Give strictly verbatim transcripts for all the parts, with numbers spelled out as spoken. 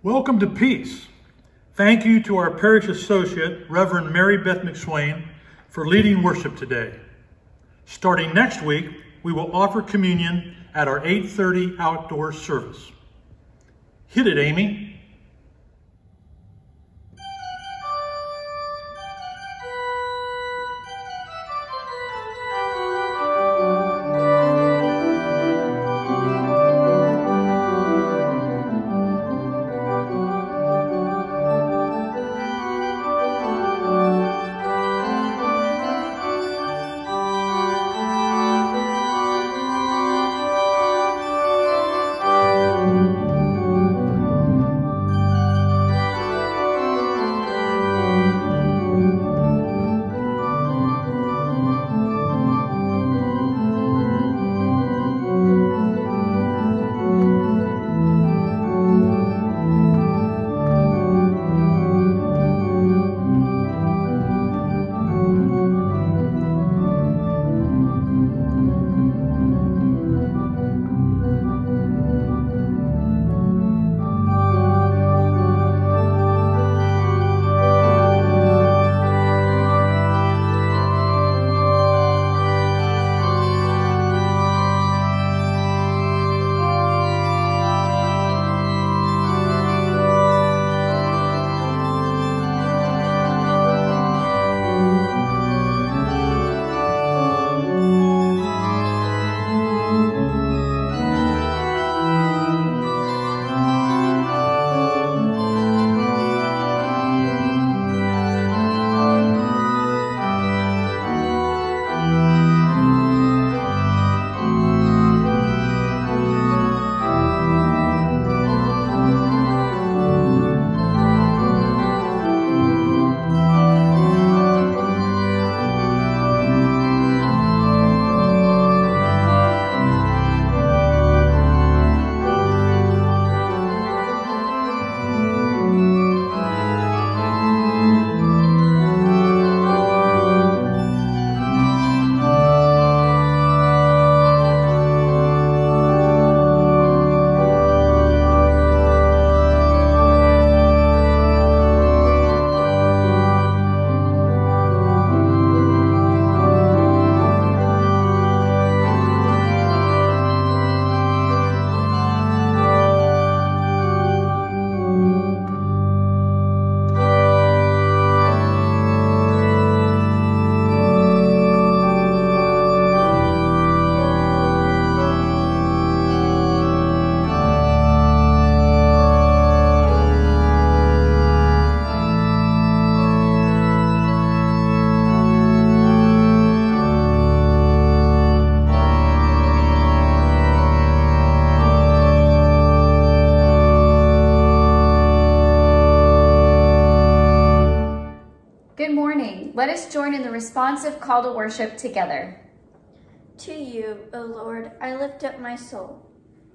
Welcome to Peace. Thank you to our parish associate, Reverend Mary Beth McSwain, for leading worship today. Starting next week, we will offer communion at our eight thirty outdoor service. Hit it, Amy. Let us join in the responsive call to worship together. To you, O Lord, I lift up my soul.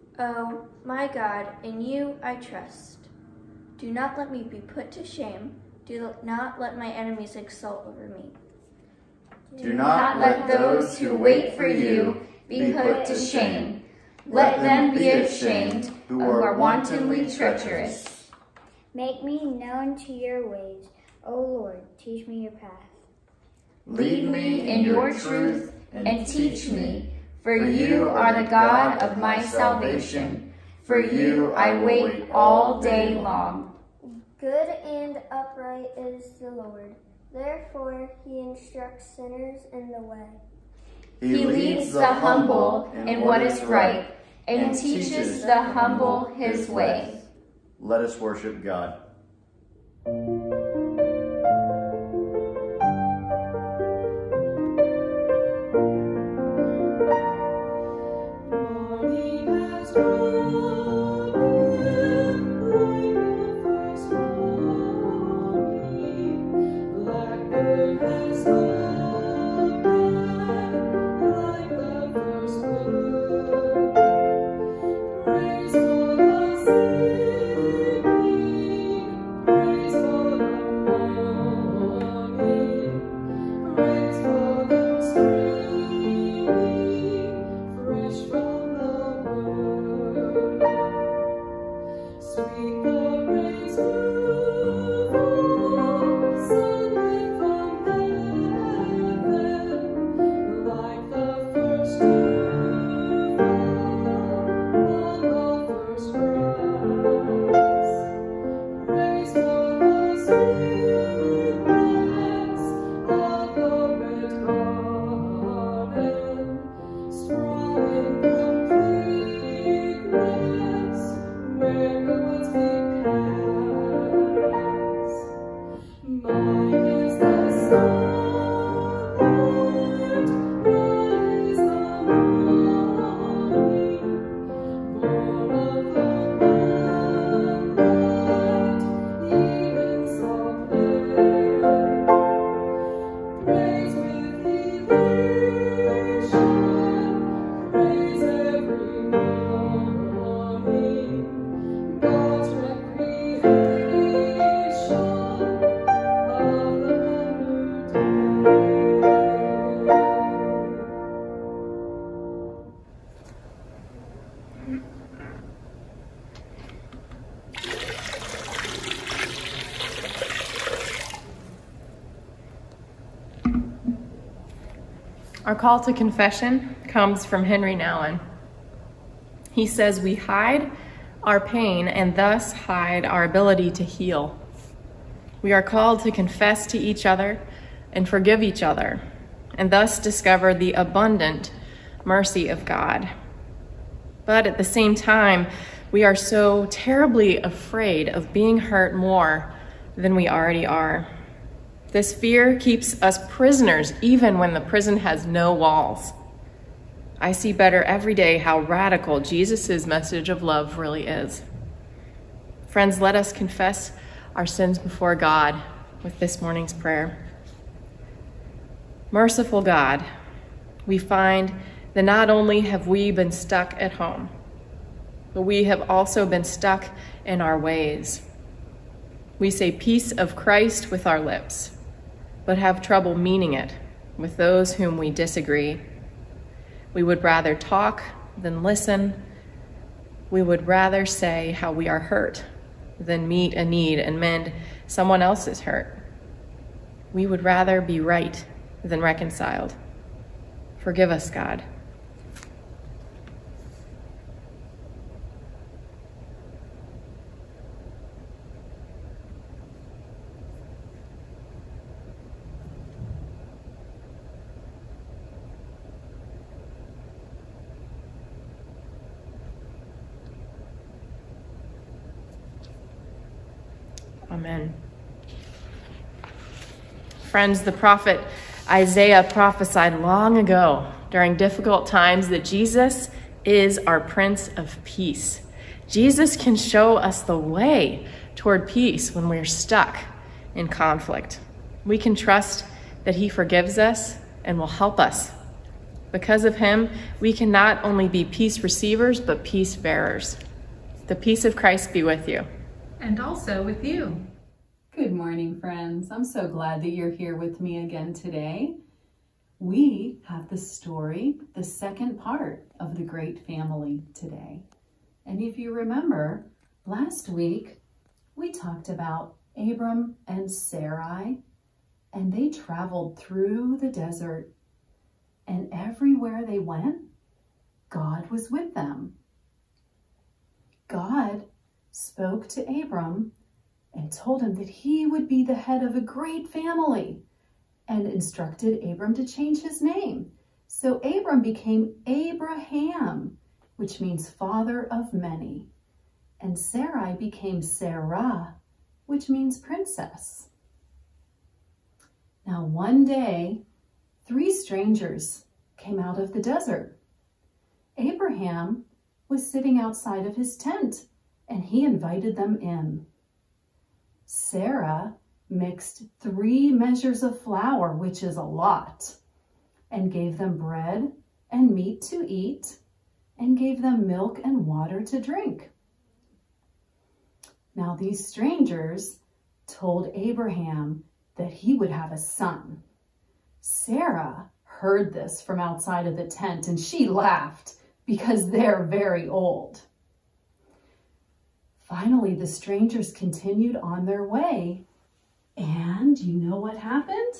O my God, in you I trust. Do not let me be put to shame. Do not let my enemies exult over me. Do not let those who wait for you be put to shame. Let them be ashamed who are wantonly treacherous. Make me known to your ways. O Lord, teach me your path. Lead me in your truth and teach me, for you are the God of my salvation. For you I wait all day long. Good and upright is the Lord. Therefore he instructs sinners in the way. He leads the humble in what is right and teaches the humble his way. Let us worship God. Sweet the rain. Our call to confession comes from Henry Nouwen. He says we hide our pain and thus hide our ability to heal. We are called to confess to each other and forgive each other, and thus discover the abundant mercy of God. But at the same time, we are so terribly afraid of being hurt more than we already are. This fear keeps us prisoners even when the prison has no walls. I see better every day how radical Jesus' message of love really is. Friends, let us confess our sins before God with this morning's prayer. Merciful God, we find that not only have we been stuck at home, but we have also been stuck in our ways. We say peace of Christ with our lips, but have trouble meaning it with those whom we disagree. We would rather talk than listen. We would rather say how we are hurt than meet a need and mend someone else's hurt. We would rather be right than reconciled. Forgive us, God. Amen. Friends, the prophet Isaiah prophesied long ago during difficult times that Jesus is our Prince of Peace. Jesus can show us the way toward peace when we're stuck in conflict. We can trust that he forgives us and will help us. Because of him, we can not only be peace receivers, but peace bearers. The peace of Christ be with you. And also with you. Good morning, friends. I'm so glad that you're here with me again today. We have the story, the second part of the Great Family today. And if you remember, last week we talked about Abram and Sarai, and they traveled through the desert, and everywhere they went, God was with them. God spoke to Abram and told him that he would be the head of a great family and instructed Abram to change his name. So Abram became Abraham, which means father of many. And Sarai became Sarah, which means princess. Now one day, three strangers came out of the desert. Abraham was sitting outside of his tent, and he invited them in. Sarah mixed three measures of flour, which is a lot, and gave them bread and meat to eat, and gave them milk and water to drink. Now these strangers told Abraham that he would have a son. Sarah heard this from outside of the tent, and she laughed because they're very old. Finally, the strangers continued on their way, and you know what happened?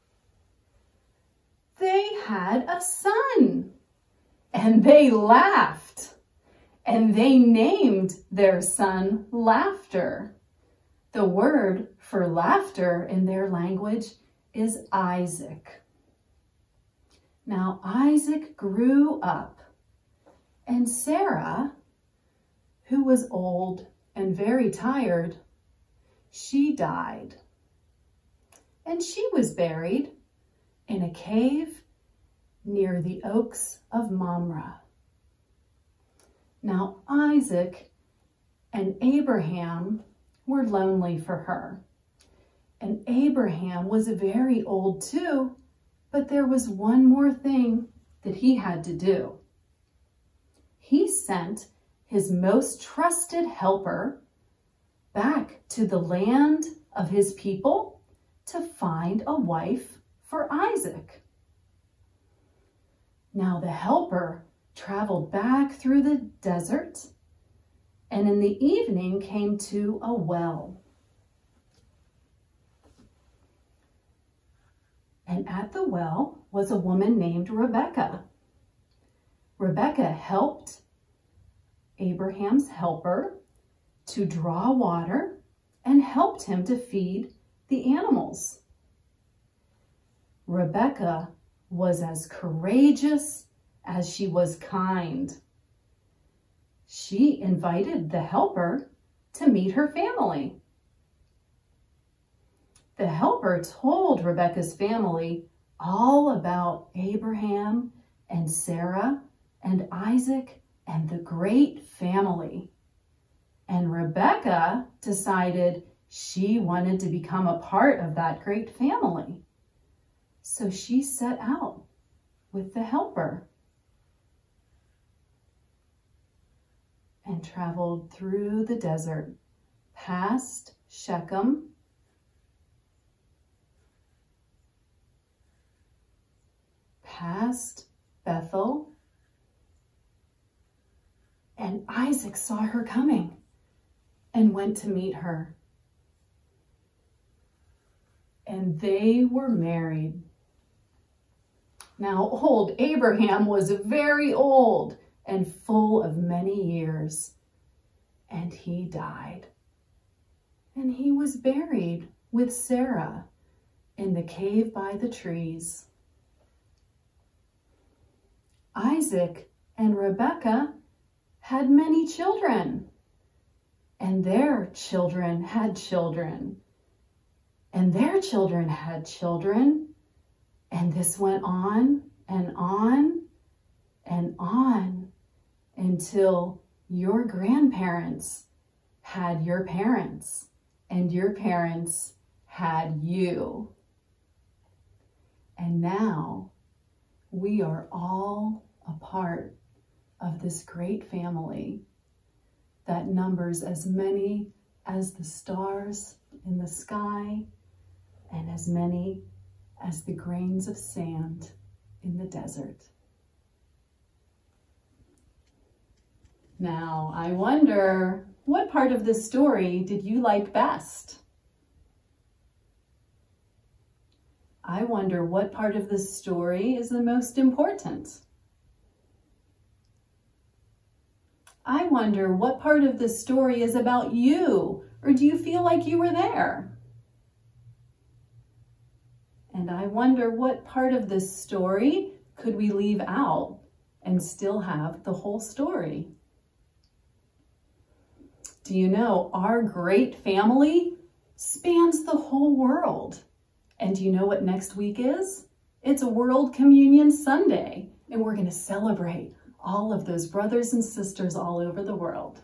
They had a son, and they laughed, and they named their son Laughter. The word for laughter in their language is Isaac. Now, Isaac grew up, and Sarah, who was old and very tired, she died. And she was buried in a cave near the oaks of Mamre. Now Isaac and Abraham were lonely for her. And Abraham was very old too, but there was one more thing that he had to do. He sent his most trusted helper back to the land of his people to find a wife for Isaac. Now the helper traveled back through the desert, and in the evening came to a well. And at the well was a woman named Rebecca. Rebecca helped Abraham's helper to draw water and helped him to feed the animals. Rebecca was as courageous as she was kind. She invited the helper to meet her family. The helper told Rebecca's family all about Abraham and Sarah and Isaac and the great family. And Rebecca decided she wanted to become a part of that great family. So she set out with the helper and traveled through the desert, past Shechem, past Bethel, and Isaac saw her coming and went to meet her. And they were married. Now, old Abraham was very old and full of many years, and he died. And he was buried with Sarah in the cave by the trees. Isaac and Rebekah had many children, and their children had children, and their children had children, and this went on and on and on until your grandparents had your parents, and your parents had you. And now we are all a part of this great family that numbers as many as the stars in the sky and as many as the grains of sand in the desert. Now, I wonder, what part of this story did you like best? I wonder what part of this story is the most important. I wonder what part of this story is about you, or do you feel like you were there? And I wonder what part of this story could we leave out and still have the whole story? Do you know our great family spans the whole world? And do you know what next week is? It's a World Communion Sunday, and we're going to celebrate all of those brothers and sisters all over the world.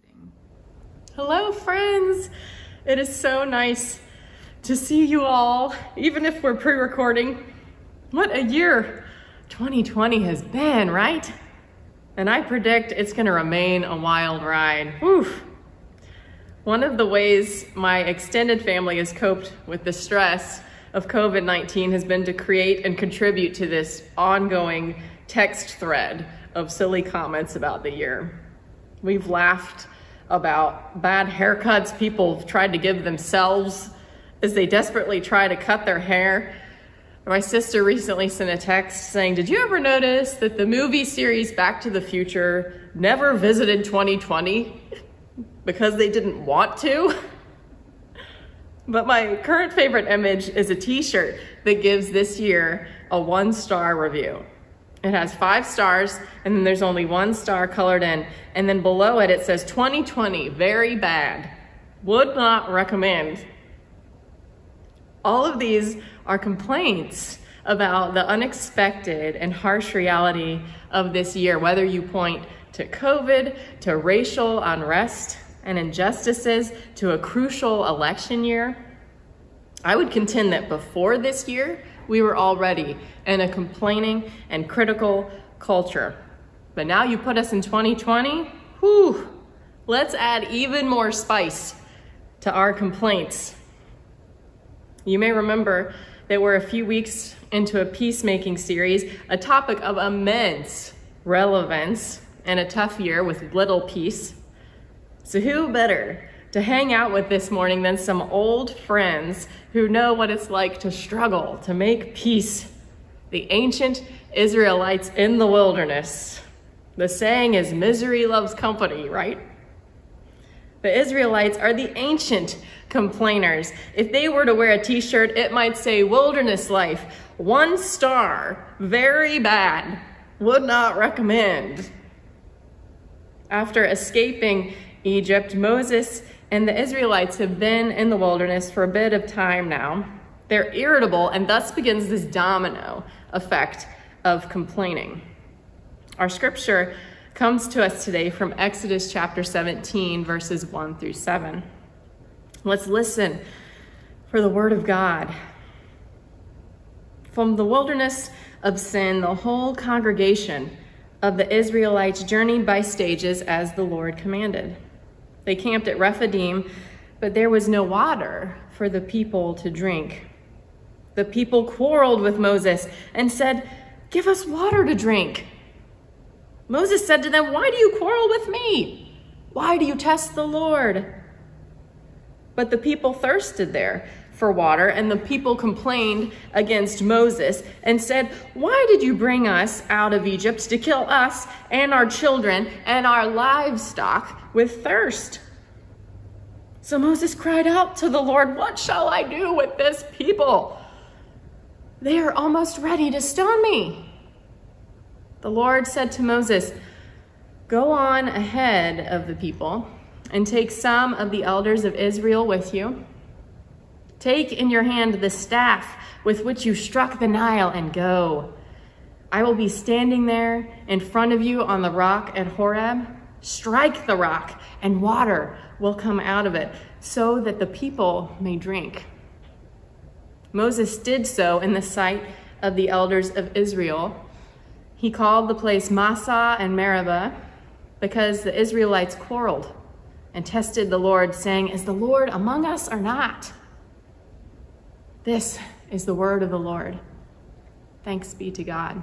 Hello, friends. It is so nice to see you all, even if we're pre-recording. What a year twenty twenty has been, right? And I predict it's going to remain a wild ride. Oof. One of the ways my extended family has coped with the stress of COVID nineteen has been to create and contribute to this ongoing text thread of silly comments about the year. We've laughed about bad haircuts people have tried to give themselves as they desperately try to cut their hair. My sister recently sent a text saying, did you ever notice that the movie series Back to the Future never visited twenty twenty because they didn't want to? But my current favorite image is a t-shirt that gives this year a one-star review. It has five stars, and then there's only one star colored in, and then below it, it says twenty twenty, very bad. Would not recommend. All of these are complaints about the unexpected and harsh reality of this year, whether you point to COVID, to racial unrest and injustices, to a crucial election year. I would contend that before this year, we were already in a complaining and critical culture. But now you put us in twenty twenty, whew, let's add even more spice to our complaints. You may remember that we're a few weeks into a peacemaking series, a topic of immense relevance and a tough year with little peace. So who better to hang out with this morning than some old friends who know what it's like to struggle, to make peace. The ancient Israelites in the wilderness. The saying is, misery loves company, right? The Israelites are the ancient complainers. If they were to wear a t-shirt, it might say wilderness life, one star, very bad, would not recommend. After escaping Egypt, Moses and the Israelites have been in the wilderness for a bit of time now. They're irritable, and thus begins this domino effect of complaining. Our scripture comes to us today from Exodus chapter seventeen, verses one through seven. Let's listen for the word of God. From the wilderness of sin, the whole congregation of the Israelites journeyed by stages as the Lord commanded. They camped at Rephidim, but there was no water for the people to drink. The people quarreled with Moses and said, "Give us water to drink." Moses said to them, "Why do you quarrel with me? Why do you test the Lord?" But the people thirsted there for water, and the people complained against Moses and said, "Why did you bring us out of Egypt to kill us and our children and our livestock with thirst?" So Moses cried out to the Lord, "What shall I do with this people? They are almost ready to stone me." The Lord said to Moses, "Go on ahead of the people and take some of the elders of Israel with you. Take in your hand the staff with which you struck the Nile and go. I will be standing there in front of you on the rock at Horeb. Strike the rock and water will come out of it so that the people may drink." Moses did so in the sight of the elders of Israel. He called the place Massah and Meribah because the Israelites quarreled and tested the Lord, saying, "Is the Lord among us or not?" This is the word of the Lord. Thanks be to God.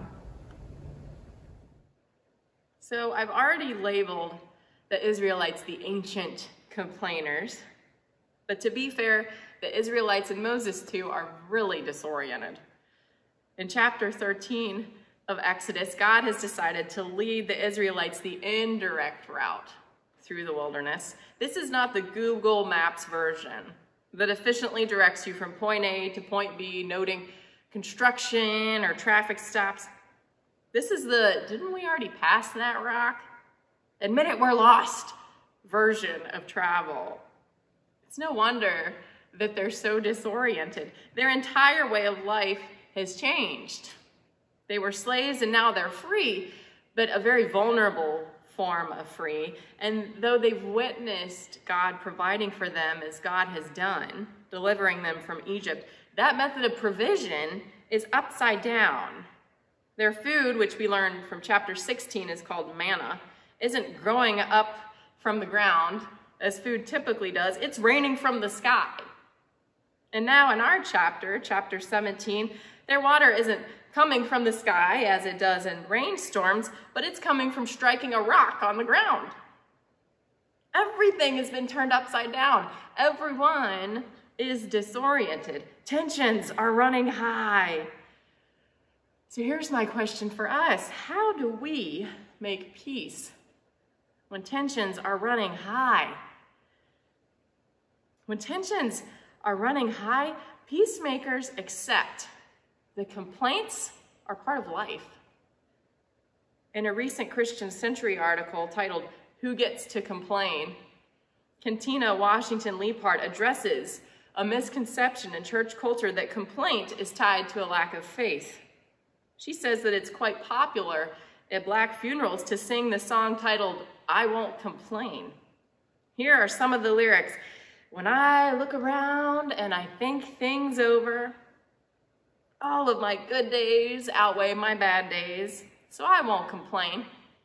So I've already labeled the Israelites the ancient complainers, but to be fair, the Israelites and Moses too are really disoriented. In chapter thirteen of Exodus, God has decided to lead the Israelites the indirect route through the wilderness. This is not the Google Maps version that efficiently directs you from point A to point B, noting construction or traffic stops. This is the, didn't we already pass that rock? Admit it, we're lost version of travel. It's no wonder that they're so disoriented. Their entire way of life has changed. They were slaves and now they're free, but a very vulnerable form of free. And though they've witnessed God providing for them as God has done, delivering them from Egypt, that method of provision is upside down. Their food, which we learned from chapter sixteen is called manna, isn't growing up from the ground as food typically does. It's raining from the sky. And now in our chapter, chapter seventeen, their water isn't coming from the sky as it does in rainstorms, but it's coming from striking a rock on the ground. Everything has been turned upside down. Everyone is disoriented. Tensions are running high. So here's my question for us. How do we make peace when tensions are running high? When tensions are running high, peacemakers accept that complaints are part of life. In a recent Christian Century article titled, "Who Gets to Complain?" Cantina Washington Leapart addresses a misconception in church culture that complaint is tied to a lack of faith. She says that it's quite popular at Black funerals to sing the song titled, "I Won't Complain." Here are some of the lyrics. "When I look around and I think things over, all of my good days outweigh my bad days, so I won't complain."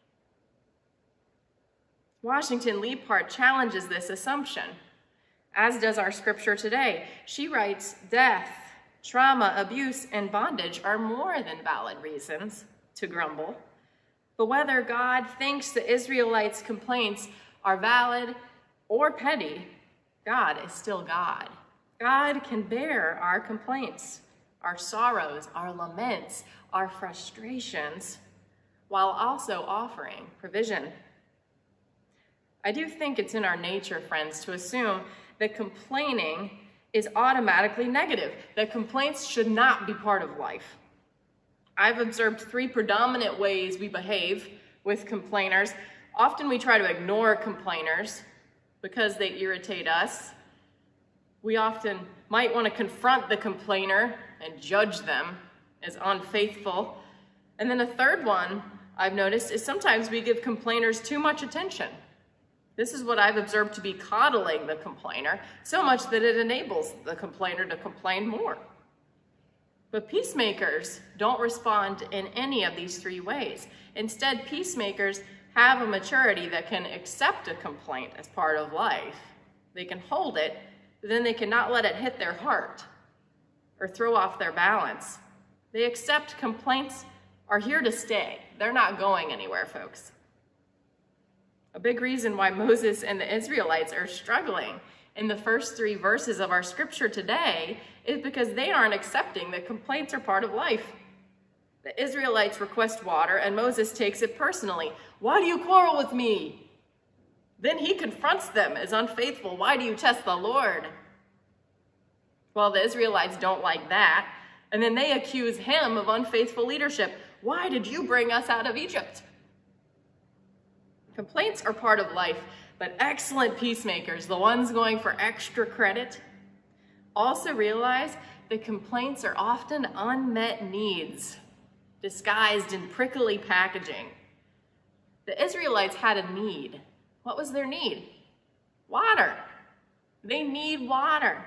Washington Leapart challenges this assumption, as does our scripture today. She writes, death, trauma, abuse, and bondage are more than valid reasons to grumble. But whether God thinks the Israelites' complaints are valid or petty, God is still God. God can bear our complaints, our sorrows, our laments, our frustrations, while also offering provision. I do think it's in our nature, friends, to assume that complaining is automatically negative, that complaints should not be part of life. I've observed three predominant ways we behave with complainers. Often we try to ignore complainers because they irritate us. We often might want to confront the complainer and judge them as unfaithful. And then a third one I've noticed is sometimes we give complainers too much attention. This is what I've observed to be coddling the complainer, so much that it enables the complainer to complain more. But peacemakers don't respond in any of these three ways. Instead, peacemakers have a maturity that can accept a complaint as part of life. They can hold it, but then they cannot let it hit their heart or throw off their balance. They accept complaints are here to stay. They're not going anywhere, folks. A big reason why Moses and the Israelites are struggling in the first three verses of our scripture today is because they aren't accepting that complaints are part of life. The Israelites request water, and Moses takes it personally. Why do you quarrel with me? Then he confronts them as unfaithful. Why do you test the Lord? Well, the Israelites don't like that, and then they accuse him of unfaithful leadership. Why did you bring us out of Egypt? Complaints are part of life, but excellent peacemakers, the ones going for extra credit, also realize that complaints are often unmet needs, disguised in prickly packaging. The Israelites had a need. What was their need? Water. They need water.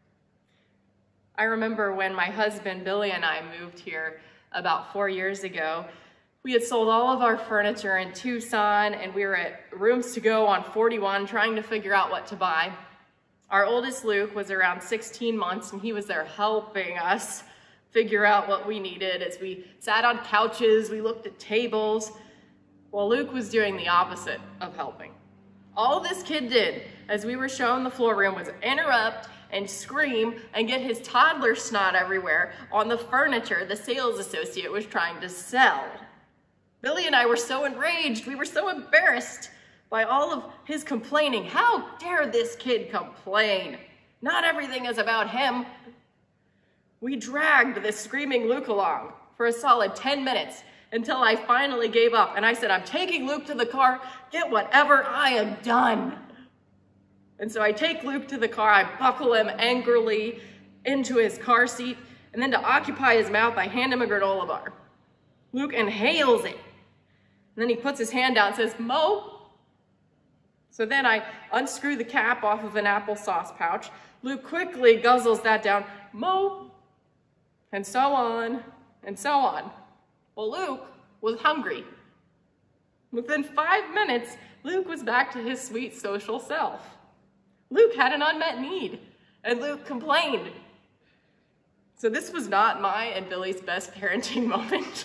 I remember when my husband, Billy, and I moved here about four years ago, we had sold all of our furniture in Tucson, and we were at Rooms to Go on forty-one trying to figure out what to buy. Our oldest, Luke, was around sixteen months, and he was there helping us figure out what we needed as we sat on couches, we looked at tables. Well, Luke was doing the opposite of helping. All this kid did as we were shown the floor room was interrupt and scream and get his toddler snot everywhere on the furniture the sales associate was trying to sell. Billy and I were so enraged, we were so embarrassed by all of his complaining. How dare this kid complain? Not everything is about him. We dragged this screaming Luke along for a solid ten minutes until I finally gave up and I said, I'm taking Luke to the car, get whatever, I am done. And so I take Luke to the car, I buckle him angrily into his car seat, and then to occupy his mouth, I hand him a granola bar. Luke inhales it. And then he puts his hand out and says, Mo. So then I unscrew the cap off of an applesauce pouch. Luke quickly guzzles that down, Mo. And so on, and so on. Well, Luke was hungry. Within five minutes, Luke was back to his sweet social self. Luke had an unmet need, and Luke complained. So this was not my and Billy's best parenting moment.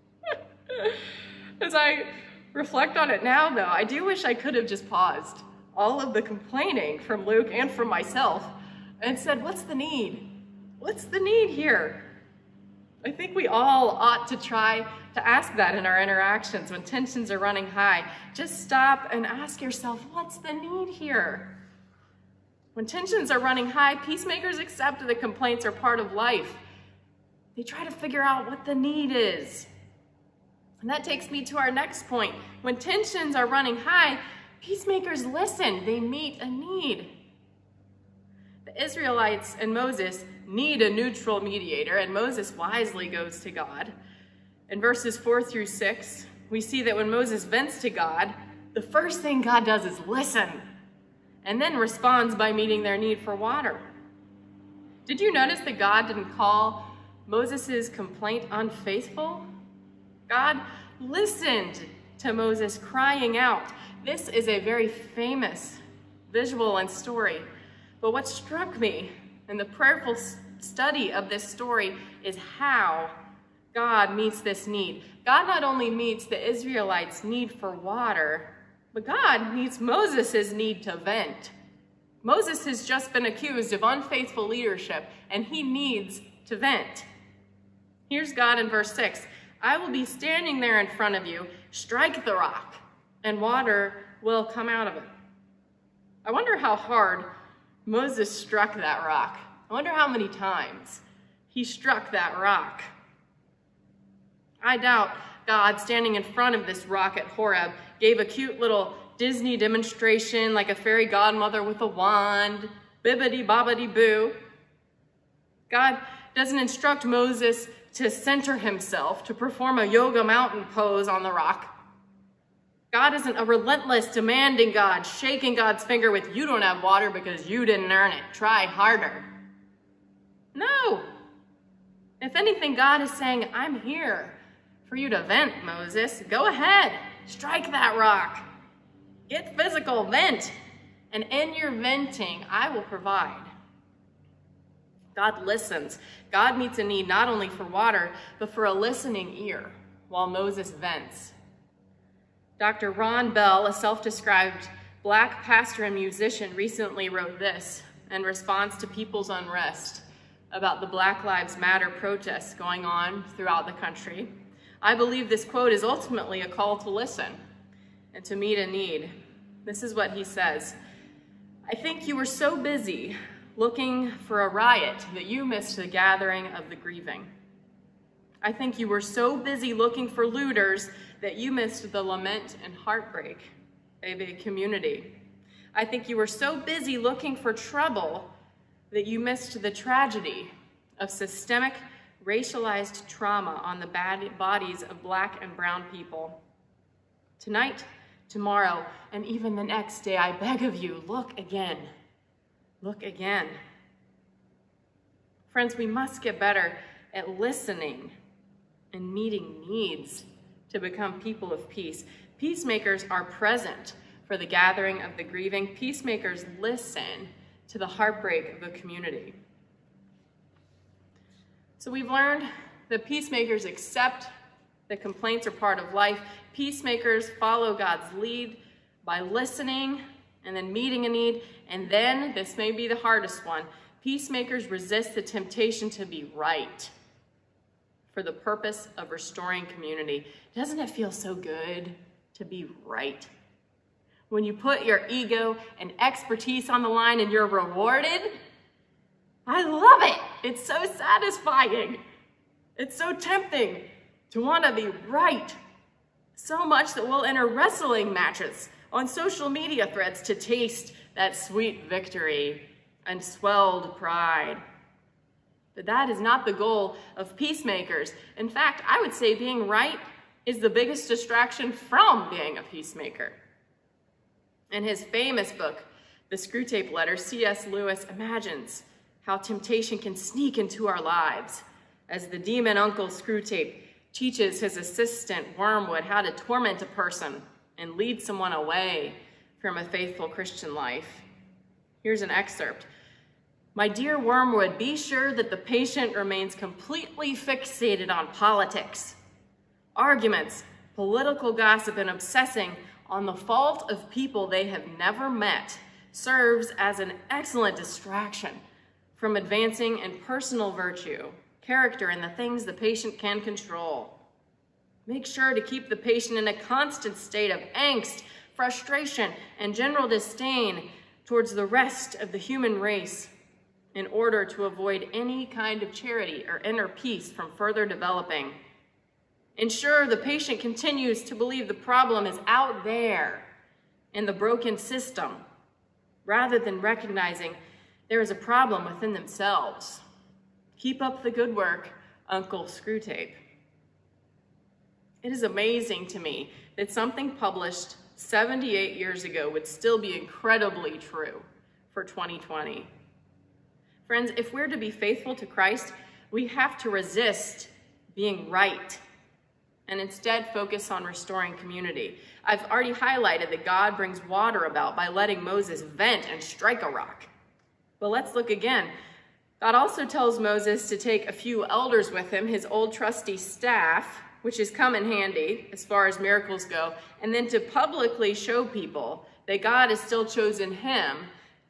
As I reflect on it now, though, I do wish I could have just paused all of the complaining from Luke and from myself and said, what's the need? What's the need here? I think we all ought to try to ask that in our interactions when tensions are running high. Just stop and ask yourself, what's the need here? When tensions are running high, peacemakers accept that complaints are part of life. They try to figure out what the need is. And that takes me to our next point. When tensions are running high, peacemakers listen. They meet a need. The Israelites and Moses need a neutral mediator, and Moses wisely goes to God. In verses four through six, we see that when Moses vents to God, the first thing God does is listen, and then responds by meeting their need for water. Did you notice that God didn't call Moses' complaint unfaithful? God listened to Moses crying out. This is a very famous visual and story. But what struck me in the prayerful study of this story is how God meets this need. God not only meets the Israelites' need for water, but God meets Moses' need to vent. Moses has just been accused of unfaithful leadership, and he needs to vent. Here's God in verse six. I will be standing there in front of you. Strike the rock, and water will come out of it. I wonder how hard Moses struck that rock. I wonder how many times he struck that rock. I doubt God, standing in front of this rock at Horeb, gave a cute little Disney demonstration like a fairy godmother with a wand, bibbidi-bobbidi-boo. God doesn't instruct Moses to center himself, to perform a yoga mountain pose on the rock. God isn't a relentless, demanding God, shaking God's finger with, you don't have water because you didn't earn it. Try harder. No. If anything, God is saying, I'm here for you to vent, Moses. Go ahead. Strike that rock. Get physical, vent. And in your venting, I will provide. God listens. God meets a need not only for water, but for a listening ear while Moses vents. Doctor Ron Bell, a self-described black pastor and musician, recently wrote this in response to people's unrest about the Black Lives Matter protests going on throughout the country. I believe this quote is ultimately a call to listen and to meet a need. This is what he says. I think you were so busy looking for a riot that you missed the gathering of the grieving. I think you were so busy looking for looters that you missed the lament and heartbreak of a community. I think you were so busy looking for trouble that you missed the tragedy of systemic racialized trauma on the bad bodies of black and brown people. Tonight, tomorrow, and even the next day, I beg of you, look again. Look again. Friends, we must get better at listening and meeting needs to become people of peace. Peacemakers are present for the gathering of the grieving. Peacemakers listen to the heartbreak of a community. So we've learned that peacemakers accept that complaints are part of life. Peacemakers follow God's lead by listening and then meeting a need. And then, this may be the hardest one, peacemakers resist the temptation to be right for the purpose of restoring community. Doesn't it feel so good to be right? When you put your ego and expertise on the line and you're rewarded, I love it. It's so satisfying. It's so tempting to want to be right. So much that we'll enter wrestling matches on social media threads to taste that sweet victory and swelled pride. But that is not the goal of peacemakers. In fact, I would say being right is the biggest distraction from being a peacemaker. In his famous book, The Screwtape Letter, C S Lewis imagines how temptation can sneak into our lives as the demon Uncle Screwtape teaches his assistant Wormwood how to torment a person and lead someone away from a faithful Christian life. Here's an excerpt. My dear Wormwood, be sure that the patient remains completely fixated on politics, arguments, political gossip, and obsessing on the fault of people they have never met serves as an excellent distraction from advancing in personal virtue, character, and the things the patient can control. Make sure to keep the patient in a constant state of angst, frustration, and general disdain towards the rest of the human race in order to avoid any kind of charity or inner peace from further developing. Ensure the patient continues to believe the problem is out there in the broken system, rather than recognizing there is a problem within themselves. Keep up the good work, Uncle Screwtape. It is amazing to me that something published seventy-eight years ago would still be incredibly true for twenty twenty. Friends, if we're to be faithful to Christ, we have to resist being right and instead focus on restoring community. I've already highlighted that God brings water about by letting Moses vent and strike a rock. But let's look again. God also tells Moses to take a few elders with him, his old trusty staff, which has come in handy as far as miracles go, and then to publicly show people that God has still chosen him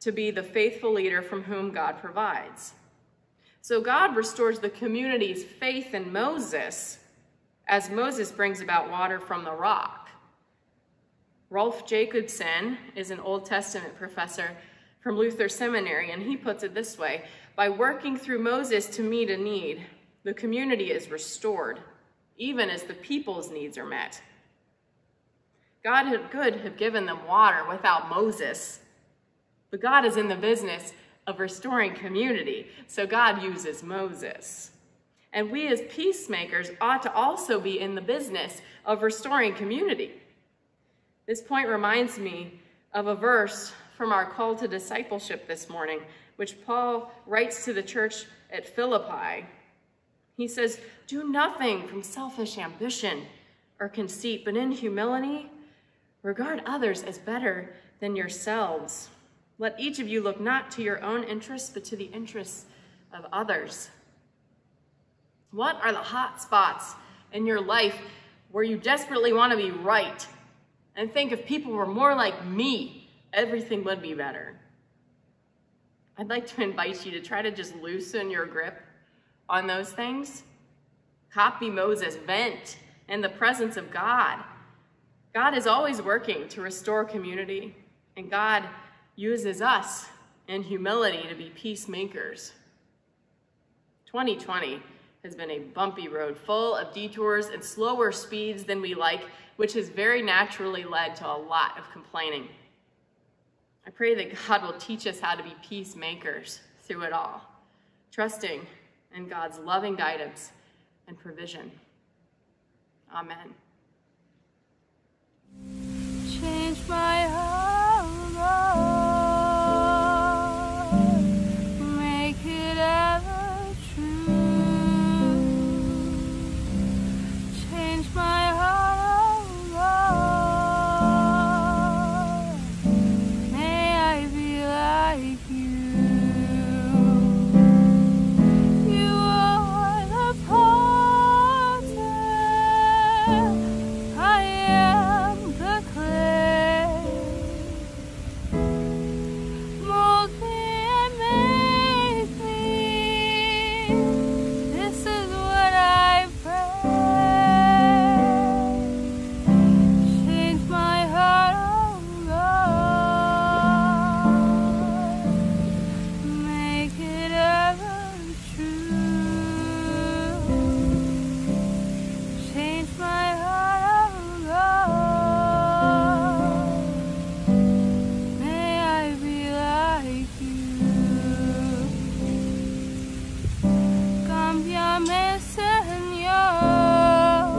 to be the faithful leader from whom God provides. So God restores the community's faith in Moses as Moses brings about water from the rock. Rolf Jacobson is an Old Testament professor from Luther Seminary, and he puts it this way: by working through Moses to meet a need, the community is restored, even as the people's needs are met. God could have given them water without Moses, but God is in the business of restoring community, so God uses Moses. And we as peacemakers ought to also be in the business of restoring community. This point reminds me of a verse from our call to discipleship this morning, which Paul writes to the church at Philippi. He says, "Do nothing from selfish ambition or conceit, but in humility, regard others as better than yourselves. Let each of you look not to your own interests, but to the interests of others." What are the hot spots in your life where you desperately want to be right and think if people were more like me, everything would be better? I'd like to invite you to try to just loosen your grip on those things. Copy Moses, vent in the presence of God. God is always working to restore community, and God uses us in humility to be peacemakers. twenty twenty has been a bumpy road full of detours and slower speeds than we like, which has very naturally led to a lot of complaining. I pray that God will teach us how to be peacemakers through it all, trusting in God's loving guidance and provision. Amen. Change my heart, Lord, make it ever true. Change my heart, Lord, may I be like you. You are the potter, I am the clay. Mold me and make me, this is what I pray. Change my heart, oh Lord, make it ever true. Change my heart, oh Lord, may I be like you. Cámbiame, Señor,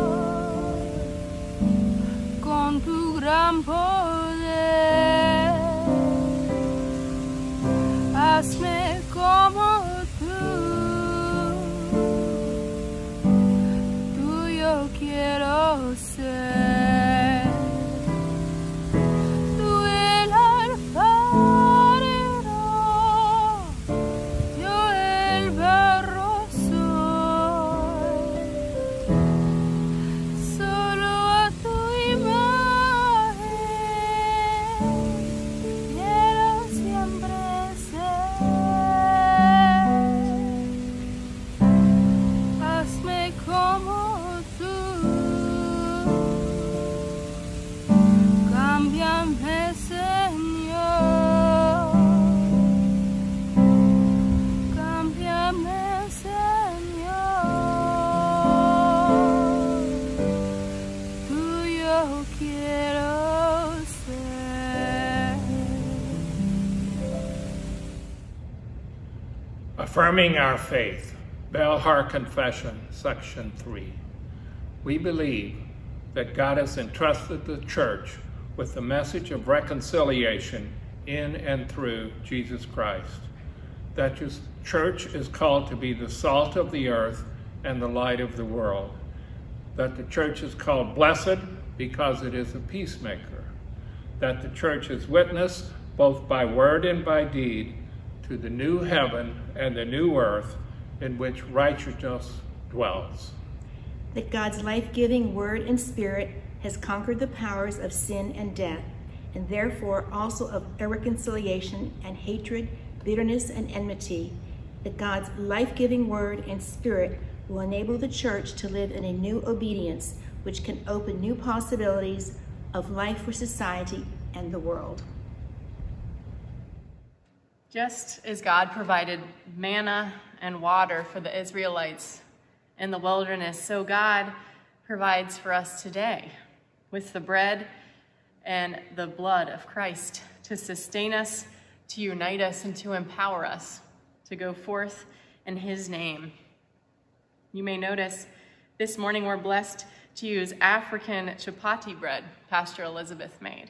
con tu gran poder. Hazme como tú, tuyo quiero ser. Tú el alfarero, yo el barro soy. Solo a tu imagen quiero siempre ser. Hazme como tú, cámbiame, Señor, cámbiame, Señor, tuyo quiero ser. Affirming our faith, Belhar Confession, Section three. We believe that God has entrusted the church with the message of reconciliation in and through Jesus Christ, that the church is called to be the salt of the earth and the light of the world, that the church is called blessed because it is a peacemaker, that the church is witness both by word and by deed to the new heaven and the new earth in which righteousness dwells. That God's life-giving word and spirit has conquered the powers of sin and death, and therefore also of irreconciliation and hatred, bitterness and enmity, that God's life-giving word and spirit will enable the church to live in a new obedience, which can open new possibilities of life for society and the world. Just as God provided manna and water for the Israelites in the wilderness, so God provides for us today with the bread and the blood of Christ to sustain us, to unite us, and to empower us to go forth in his name. You may notice this morning we're blessed to use African chapati bread Pastor Elizabeth made.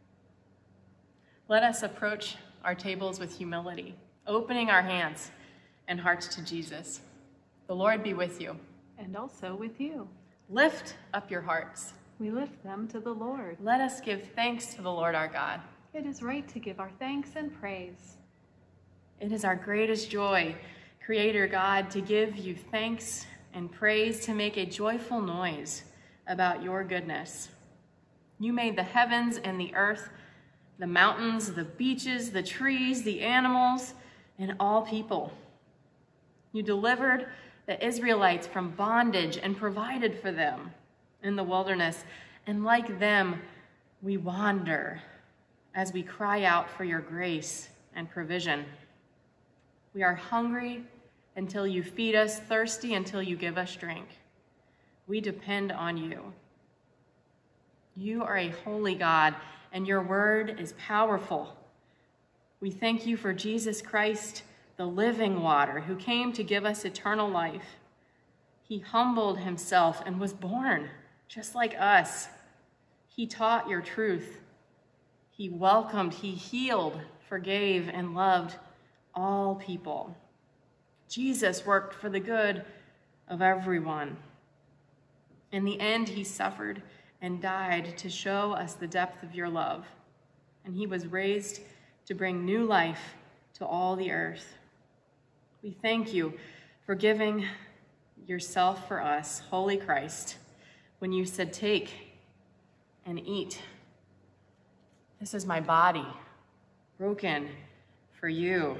Let us approach our tables with humility, opening our hands and hearts to Jesus. The Lord be with you. And also with you. Lift up your hearts. We lift them to the Lord. Let us give thanks to the Lord our God. It is right to give our thanks and praise. It is our greatest joy, Creator God, to give you thanks and praise, to make a joyful noise about your goodness. You made the heavens and the earth, the mountains, the beaches, the trees, the animals, and all people. You delivered the Israelites from bondage and provided for them in the wilderness. And like them, we wander as we cry out for your grace and provision. We are hungry until you feed us, thirsty until you give us drink. We depend on you. You are a holy God, and your word is powerful. We thank you for Jesus Christ, the living water, who came to give us eternal life. He humbled himself and was born just like us. He taught your truth. He welcomed, he healed, forgave, and loved all people. Jesus worked for the good of everyone. In the end, he suffered and died to show us the depth of your love. And he was raised to bring new life to all the earth. We thank you for giving yourself for us, Holy Christ, when you said, "Take and eat. This is my body, broken for you."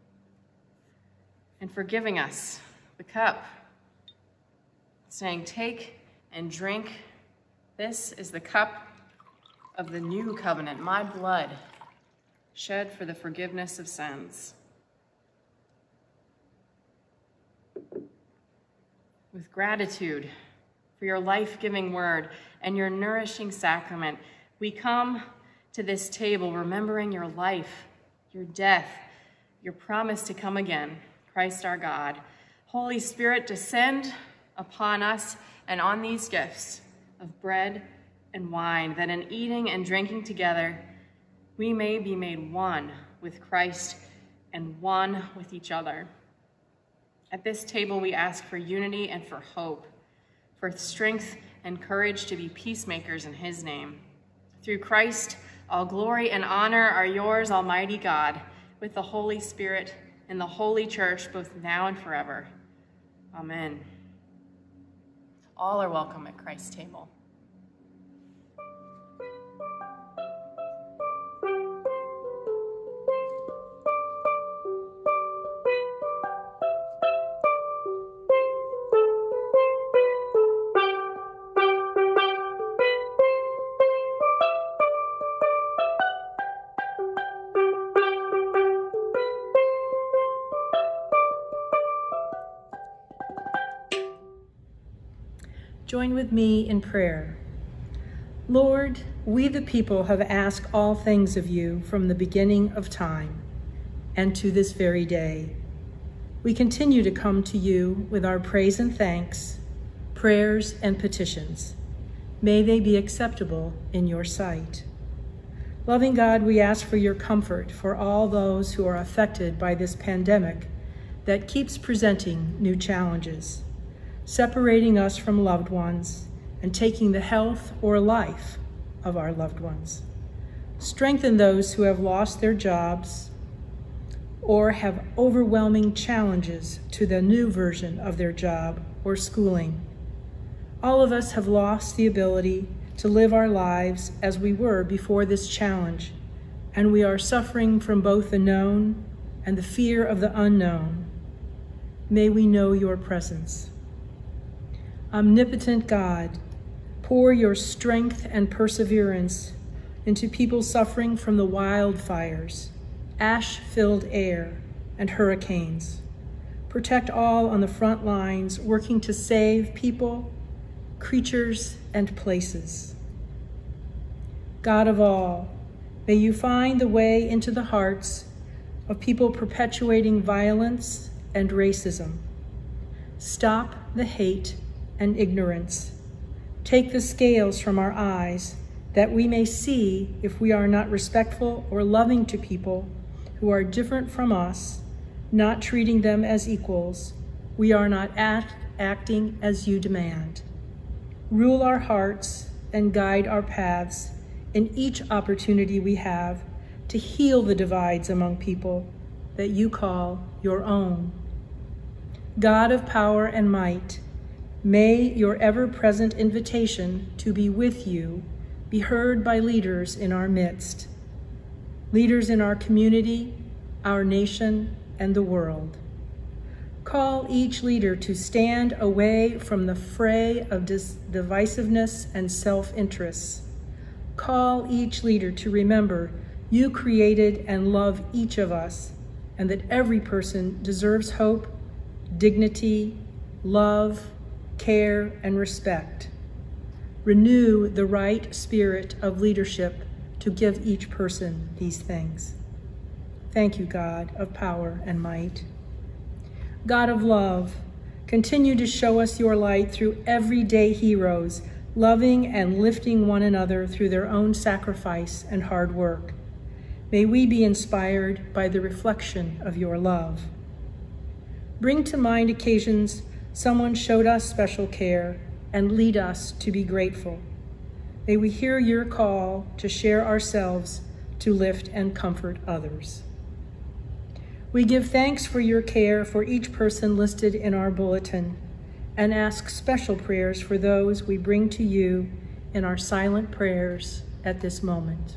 And for giving us the cup, saying, "Take and drink. This is the cup of the new covenant, my blood, shed for the forgiveness of sins." With gratitude for your life-giving word and your nourishing sacrament, we come to this table remembering your life, your death, your promise to come again, Christ our God. Holy Spirit, descend upon us and on these gifts of bread and wine, that in eating and drinking together, we may be made one with Christ and one with each other. At this table, we ask for unity and for hope, for strength and courage to be peacemakers in his name. Through Christ, all glory and honor are yours, Almighty God, with the Holy Spirit in the Holy Church, both now and forever. Amen. All are welcome at Christ's table. Join with me in prayer. Lord, we the people have asked all things of you from the beginning of time and to this very day. We continue to come to you with our praise and thanks, prayers and petitions. May they be acceptable in your sight. Loving God, we ask for your comfort for all those who are affected by this pandemic that keeps presenting new challenges, separating us from loved ones and taking the health or life of our loved ones. Strengthen those who have lost their jobs or have overwhelming challenges to the new version of their job or schooling. All of us have lost the ability to live our lives as we were before this challenge, and we are suffering from both the known and the fear of the unknown. May we know your presence. Omnipotent God, pour your strength and perseverance into people suffering from the wildfires, ash-filled air, and hurricanes. Protect all on the front lines working to save people, creatures, and places. God of all, may you find the way into the hearts of people perpetuating violence and racism. Stop the hate and ignorance. Take the scales from our eyes that we may see if we are not respectful or loving to people who are different from us, not treating them as equals. We are not act, acting as you demand. Rule our hearts and guide our paths in each opportunity we have to heal the divides among people that you call your own. God of power and might, may your ever-present invitation to be with you be heard by leaders in our midst, leaders in our community, our nation, and the world. Call each leader to stand away from the fray of dis- divisiveness and self-interests. Call each leader to remember you created and love each of us, and that every person deserves hope, dignity, love, care, and respect. Renew the right spirit of leadership to give each person these things. Thank you, God of power and might. God of love, continue to show us your light through everyday heroes, loving and lifting one another through their own sacrifice and hard work. May we be inspired by the reflection of your love. Bring to mind occasions someone showed us special care and lead us to be grateful. May we hear your call to share ourselves to lift and comfort others. We give thanks for your care for each person listed in our bulletin and ask special prayers for those we bring to you in our silent prayers at this moment.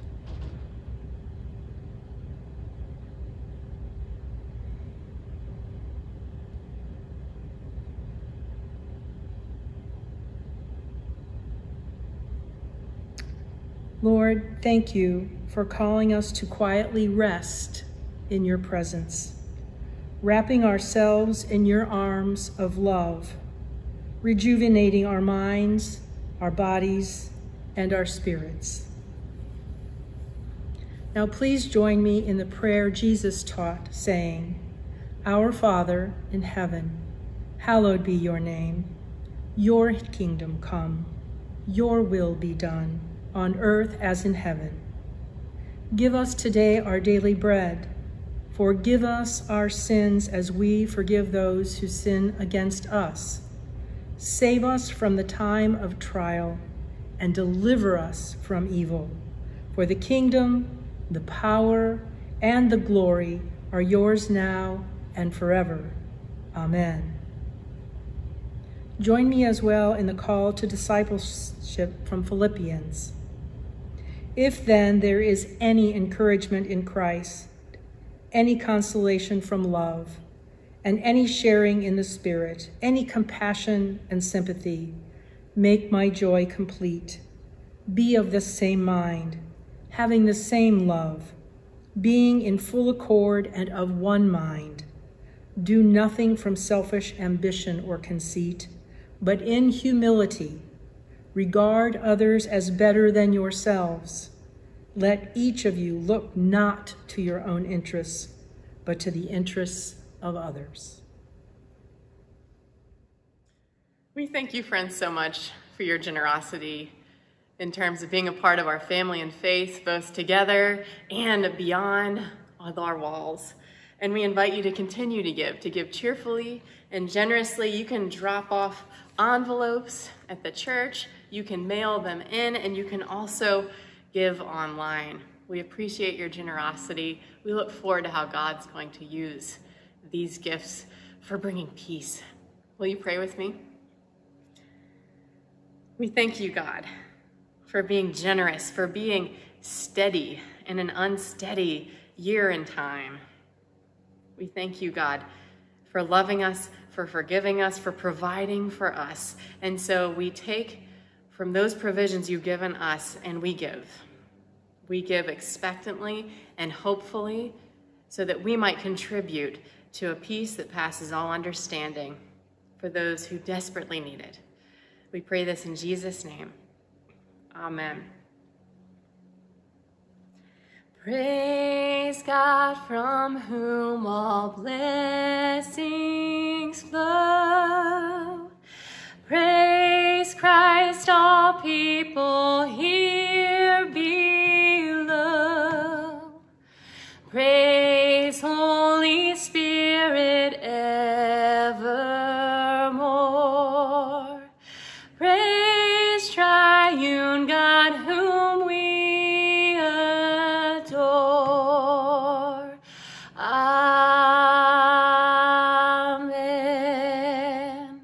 Lord, thank you for calling us to quietly rest in your presence, wrapping ourselves in your arms of love, rejuvenating our minds, our bodies, and our spirits. Now please join me in the prayer Jesus taught, saying, Our Father in heaven, hallowed be your name. Your kingdom come, your will be done, on earth as in heaven. Give us today our daily bread. Forgive us our sins as we forgive those who sin against us. Save us from the time of trial and deliver us from evil. For the kingdom, the power, and the glory are yours now and forever. Amen. Join me as well in the call to discipleship from Philippians. If then there is any encouragement in Christ, any consolation from love, and any sharing in the Spirit, any compassion and sympathy, make my joy complete. Be of the same mind, having the same love, being in full accord and of one mind. Do nothing from selfish ambition or conceit, but in humility, regard others as better than yourselves. Let each of you look not to your own interests, but to the interests of others. We thank you, friends, so much for your generosity in terms of being a part of our family and faith, both together and beyond our walls. And we invite you to continue to give, to give cheerfully and generously. You can drop off envelopes at the church, you can mail them in, and you can also give online. We appreciate your generosity. We look forward to how God's going to use these gifts for bringing peace. Will you pray with me? We thank you, God, for being generous, for being steady in an unsteady year and time. We thank you, God, for loving us, for forgiving us, for providing for us. And so we take from those provisions you've given us and we give. We give expectantly and hopefully so that we might contribute to a peace that passes all understanding for those who desperately need it. We pray this in Jesus' name. Amen. Praise God, from whom all blessings flow. Praise Christ, all people here below. Praise Holy Spirit evermore. Praise Triune God, whom we adore. Amen.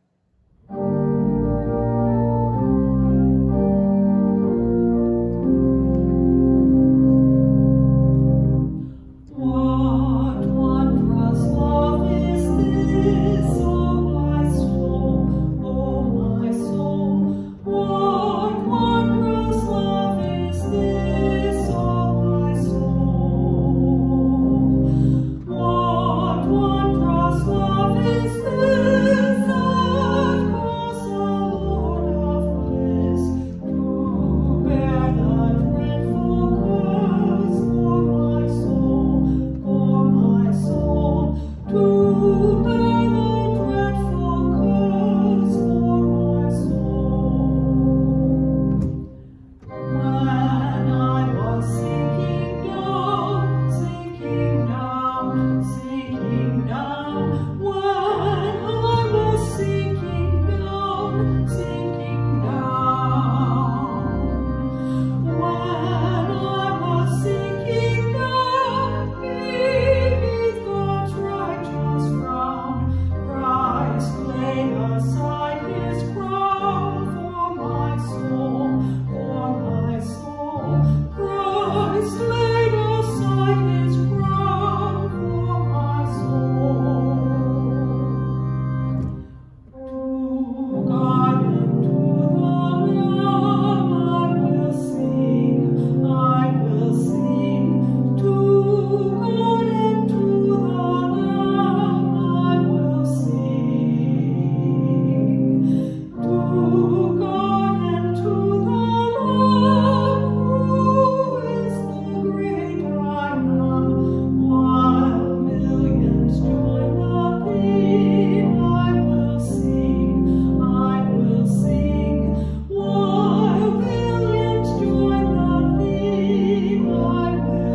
What wondrous love is this, oh my soul, oh my soul. What wondrous love is this, oh my soul. What wondrous love is this that calls the Lord of bliss to bear the dreadful curse for my soul, for my soul, to bear the dreadful curse for my soul. When I was sinking down, sinking down, sinking down, when I was sinking down, sinking down, when I was sinking down, beneath God's righteous frown, Christ laid aside his crown for my soul, for my soul. Christ laid aside his crown for my soul. To God and to the Lamb I will sing, I will sing. To God and to the Lamb I will sing. To God and to the Lamb, who is the great I am, while millions join the theme, I will sing, I will sing. While millions join the theme, I will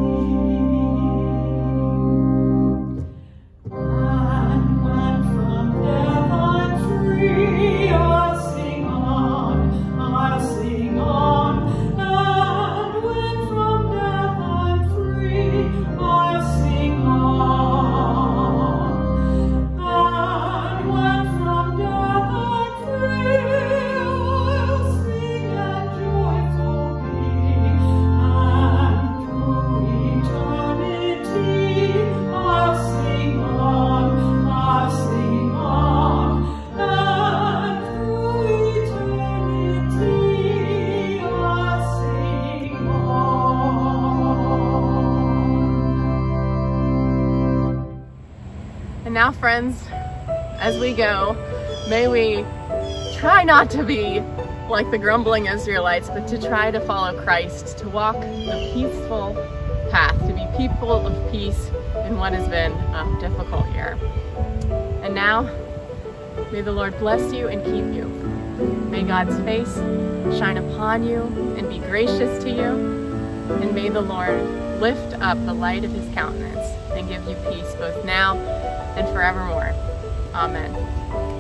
sing. And when from death I'm free, I'll sing on, I'll sing on. And when from death I'm free, I'll sing on. And when from death I'm free, I'll sing and joyful be. And through eternity, I'll sing on, I'll sing on. And through eternity, I'll sing on. And now, friends, as we go, may we try not to be like the grumbling Israelites, but to try to follow Christ, to walk the peaceful path, to be people of peace in what has been a difficult year. And now, may the Lord bless you and keep you. May God's face shine upon you and be gracious to you. And may the Lord lift up the light of his countenance and give you peace both now and forevermore. Amen.